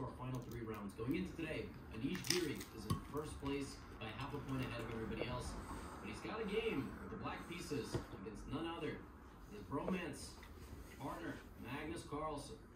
our final 3 rounds. Going into today, Anish Giri is in first place by half a point ahead of everybody else. But he's got a game with the Black Pieces against none other. His bromance partner, Magnus Carlsen.